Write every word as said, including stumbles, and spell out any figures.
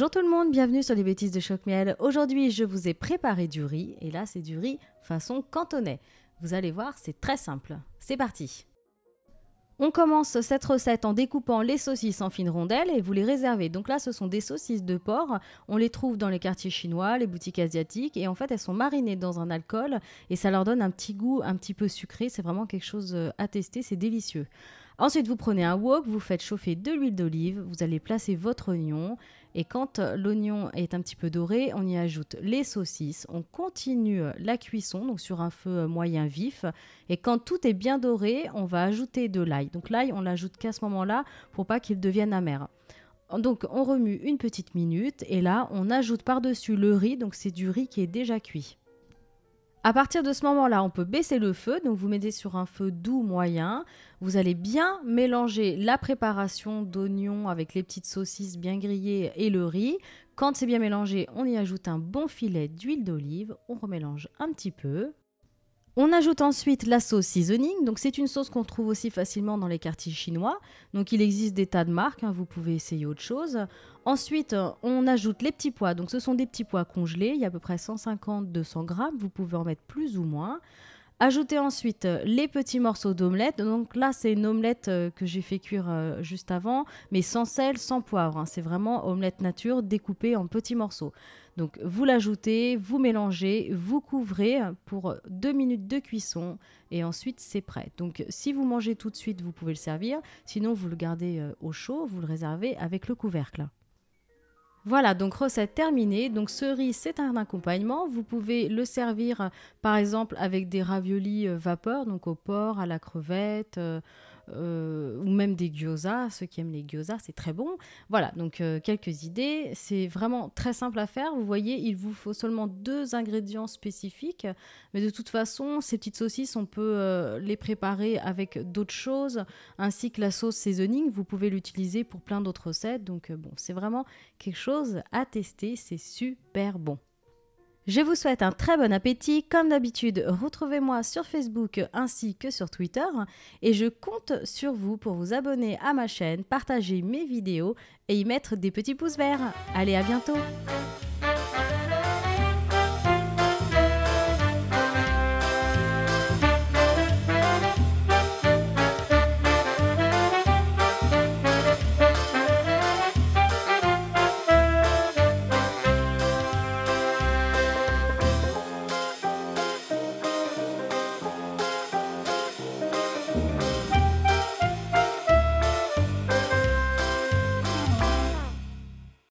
Bonjour tout le monde, bienvenue sur les bêtises de Choc-Miel. Aujourd'hui, je vous ai préparé du riz et là, c'est du riz façon cantonais. Vous allez voir, c'est très simple. C'est parti. On commence cette recette en découpant les saucisses en fines rondelles et vous les réservez. Donc là, ce sont des saucisses de porc. On les trouve dans les quartiers chinois, les boutiques asiatiques et en fait, elles sont marinées dans un alcool et ça leur donne un petit goût un petit peu sucré. C'est vraiment quelque chose à tester, c'est délicieux. Ensuite, vous prenez un wok, vous faites chauffer de l'huile d'olive, vous allez placer votre oignon et quand l'oignon est un petit peu doré, on y ajoute les saucisses, on continue la cuisson donc sur un feu moyen vif et quand tout est bien doré, on va ajouter de l'ail. Donc l'ail, on l'ajoute qu'à ce moment-là pour pas qu'il devienne amer. Donc on remue une petite minute et là, on ajoute par-dessus le riz, donc c'est du riz qui est déjà cuit. À partir de ce moment-là, on peut baisser le feu, donc vous mettez sur un feu doux moyen. Vous allez bien mélanger la préparation d'oignons avec les petites saucisses bien grillées et le riz. Quand c'est bien mélangé, on y ajoute un bon filet d'huile d'olive, on remélange un petit peu. On ajoute ensuite la sauce seasoning, donc c'est une sauce qu'on trouve aussi facilement dans les quartiers chinois. Donc il existe des tas de marques, hein, vous pouvez essayer autre chose. Ensuite, on ajoute les petits pois, donc ce sont des petits pois congelés, il y a à peu près cent cinquante à deux cents grammes, vous pouvez en mettre plus ou moins. Ajoutez ensuite les petits morceaux d'omelette, donc là c'est une omelette que j'ai fait cuire juste avant, mais sans sel, sans poivre, hein. C'est vraiment omelette nature découpée en petits morceaux. Donc vous l'ajoutez, vous mélangez, vous couvrez pour deux minutes de cuisson et ensuite c'est prêt. Donc si vous mangez tout de suite, vous pouvez le servir, sinon vous le gardez au chaud, vous le réservez avec le couvercle. Voilà, donc recette terminée. Donc ce riz, c'est un accompagnement. Vous pouvez le servir par exemple avec des raviolis vapeur, donc au porc, à la crevette, euh, euh, ou même des gyoza. Ceux qui aiment les gyoza, c'est très bon. Voilà, donc euh, quelques idées. C'est vraiment très simple à faire. Vous voyez, il vous faut seulement deux ingrédients spécifiques. Mais de toute façon, ces petites saucisses, on peut euh, les préparer avec d'autres choses, ainsi que la sauce seasoning. Vous pouvez l'utiliser pour plein d'autres recettes. Donc euh, bon, c'est vraiment quelque chose à tester, c'est super bon. Je vous souhaite un très bon appétit. Comme d'habitude, retrouvez-moi sur Facebook ainsi que sur Twitter et je compte sur vous pour vous abonner à ma chaîne, partager mes vidéos et y mettre des petits pouces verts. Allez, à bientôt!